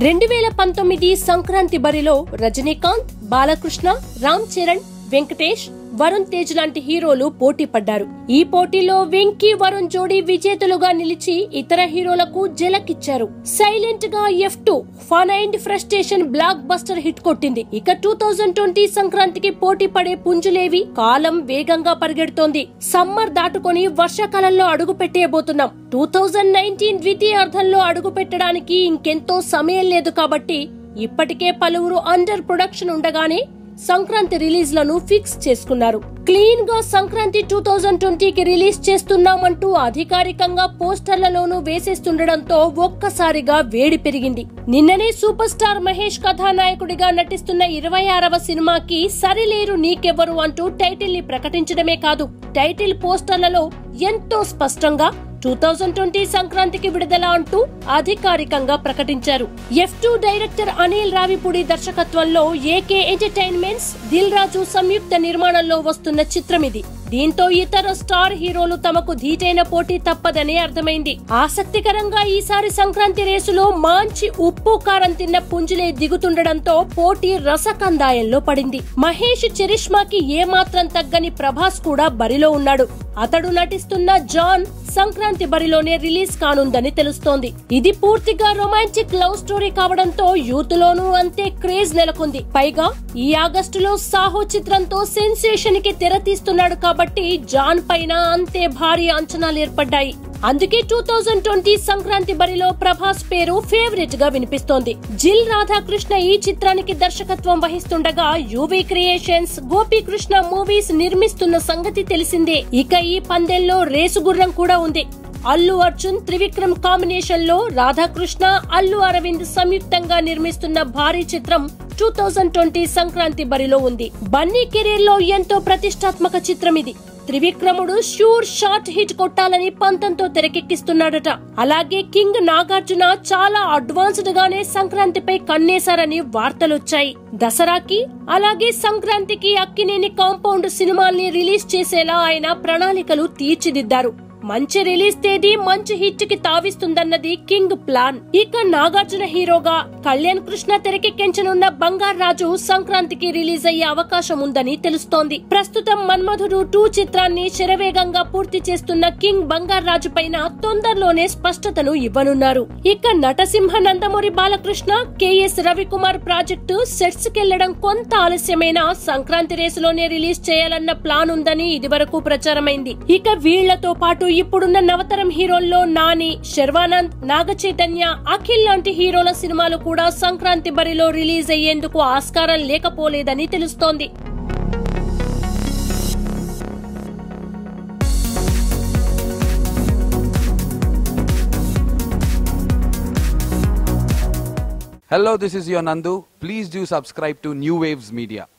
2019 సంక్రాంతి బరిలో రజనీకాంత్, బాలకృష్ణ, రామ్ చరణ్, వెంకటేష్, వరుణ్ తేజ్ లాంటి హీరోలు పోటీ పడ్డారు. ఈ పోటీలో వెంకీ, వరుణ్ జోడీ విజేతలుగా నిలిచి ఇతర హీరోలకు జలకిచ్చారు. సైలెంట్ గా F2 fun and frustration blockbuster hit కొట్టింది. ఇక 2020 సంక్రాంతికి పోటీ పడే పుంజులేవి? కాలం వేగంగా పరిగెడుతోంది. సమ్మర్ దాటుకొని వర్షాకాలంలో అడుగు పెట్టేయబోతున్నాం. 2019 ద్వితీయార్థంలో అడుగు పెట్టడానికి ఇంకెంతో సమయం లేదు కాబట్టి ఇప్పటికే పలువురు అండర్ ప్రొడక్షన్ ఉండగానే సంక్రాంతి రిలీజ్ లను ఫిక్స్ చేసుకున్నారు. క్లీన్ గా సంక్రాంతి 2020కి రిలీజ్ చేస్తున్నామంటూ అధికారికంగా పోస్టర్లలోనూ వేసేస్తుండడంతో ఒక్కసారిగా వేడి పెరిగింది. నిన్ననే సూపర్ స్టార్ మహేష్ కథానాయకుడిగా నటిస్తున్న 26వ సినిమాకి సరిలేరు నీకెవ్వరు అంటూ టైటిల్ ని ప్రకటించడమే కాదు, టైటిల్ పోస్టర్లలో ఎంతో స్పష్టంగా 2020 సంక్రాంతికి విడుదల అంటూ అధికారికంగా ప్రకటించారు. F2 డైరెక్టర్ అనిల్ రావిపూడి దర్శకత్వంలో AK ఎంటర్టైన్మెంట్స్, దిల్ రాజు సంయుక్త నిర్మాణంలో వస్తున్న చిత్రం ఇది. దీంతో ఇతర స్టార్ హీరోలు తమకు ధీటైన పోటీ తప్పదనే అర్థమైంది. ఆసక్తికరంగా ఈసారి సంక్రాంతి రేసులో మంచి ఉప్పు కారం తిన్న పుంజులే దిగుతుండడంతో పోటీ రసకందాయంలో పడింది. మహేష్ చరిష్మాకి ఏమాత్రం తగ్గని ప్రభాస్ కూడా బరిలో ఉన్నాడు. అతడు నటిస్తున్న జాన్ సంక్రాంతి బరిలోనే రిలీజ్ కానుందని తెలుస్తోంది. ఇది పూర్తిగా రొమాంటిక్ లవ్ స్టోరీ కావడంతో యూత్ లోనూ అంతే క్రేజ్ నెలకొంది. పైగా ఈ ఆగస్టులో సాహో చిత్రంతో సెన్సేషన్ కి తెరతీస్తున్నాడు కాబట్టి జాన్ పైన అంతే భారీ అంచనాలు ఏర్పడ్డాయి. అందుకే 2020 సంక్రాంతి బరిలో ప్రభాస్ పేరు ఫేవరెట్ గా వినిపిస్తోంది. జిల్ రాధాకృష్ణ ఈ చిత్రానికి దర్శకత్వం వహిస్తుండగా యువి క్రియేషన్స్, గోపీకృష్ణ మూవీస్ నిర్మిస్తున్న సంగతి తెలిసిందే. ఇక ఈ పందెంలో రేసు గుర్రం కూడా ఉంది. అల్లు అర్జున్, త్రివిక్రమ్ కాంబినేషన్ లో రాధాకృష్ణ, అల్లు అరవింద్ సంయుక్తంగా నిర్మిస్తున్న భారీ చిత్రం 2020 సంక్రాంతి బరిలో ఉంది. బన్నీ కెరీర్ లో ఎంతో ప్రతిష్టాత్మక చిత్రం ఇది. త్రివిక్రముడు షూర్ షార్ట్ హిట్ కొట్టాలని పంతంతో తెరకెక్కిస్తున్నాడట. అలాగే కింగ్ నాగార్జున చాలా అడ్వాన్స్డ్ గానే సంక్రాంతిపై కన్నేశారని వార్తలొచ్చాయి. దసరాకి అలాగే సంక్రాంతికి అక్కినేని కాంపౌండ్ సినిమాల్ని రిలీజ్ చేసేలా ఆయన ప్రణాళికలు తీర్చిదిద్దారు. మంచి రిలీజ్ తేదీ మంచి హిట్ కి తావిస్తుందన్నది కింగ్ ప్లాన్. ఇక నాగార్జున హీరోగా కళ్యాణ్ కృష్ణ తెరకెక్కించనున్న బంగారు రాజు సంక్రాంతికి రిలీజ్ అయ్యే అవకాశం ఉందని తెలుస్తోంది. ప్రస్తుతం మన్మధుడు 2 చిత్రాన్ని శరవేగంగా పూర్తి చేస్తున్న కింగ్ బంగారు రాజు పైన తొందరలోనే స్పష్టతను ఇవ్వనున్నారు. ఇక నటసింహ Nandamuri Balakrishna, KS Ravikumar project sets కెళ్లడం కొంత ఆలస్యమైన సంక్రాంతి రేసులోనే రిలీజ్ చేయాలన్న ప్లాన్ ఉందని ఇదివరకు ప్రచారమైంది. ఇక వీళ్లతో పాటు ఇప్పుడున్న నవతరం హీరోల్లో నాని, శర్వానంద్, నాగ చైతన్య, అఖిల్ లాంటి హీరోల సినిమాలు కూడా సంక్రాంతి బరిలో రిలీజ్ అయ్యేందుకు ఆస్కారం లేకపోలేదని తెలుస్తోంది. Hello, this is your Nandu. Please do subscribe to New Waves Media.